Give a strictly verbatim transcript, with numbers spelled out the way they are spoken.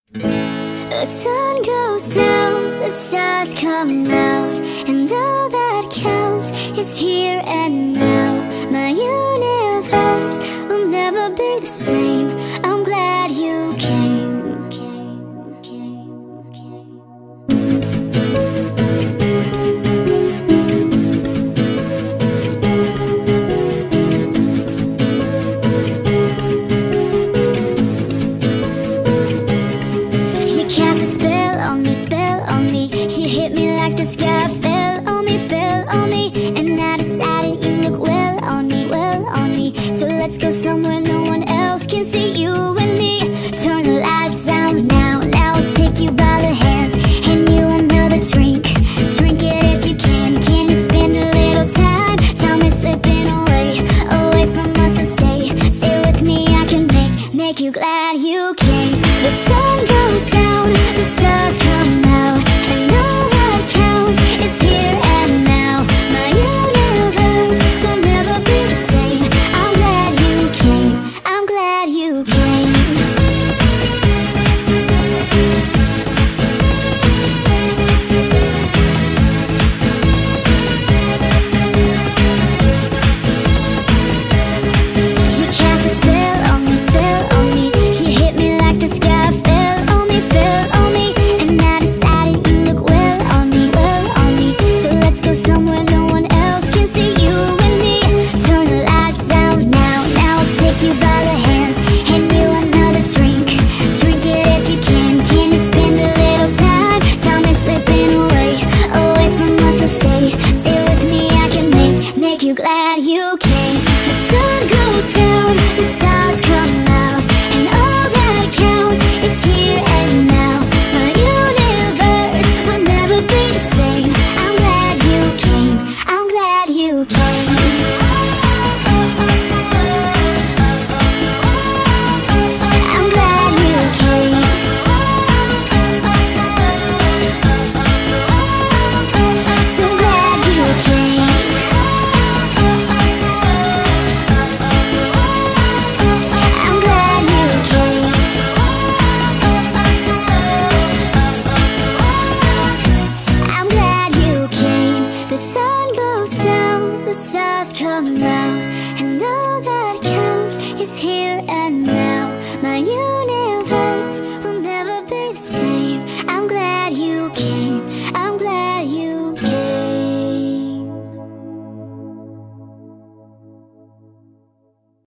The sun goes down, the stars come out, and all that counts is here and now. My universe will never be the same. I'm glad you came, came, came, came. You cast a spell on me, spell on me. She hit me like the sky fell on me, fell on me. And I decided you look well on me, well on me. So let's go somewhere no one else can see, you and me. Turn the lights out now, now I'll take you by the hand, hand you another drink. Drink it if you can. Can you spend a little time? Time is slipping away, away from us, so stay, stay with me. I can make, make you glad you came. The sun goes down, the stars come out, and all that counts is here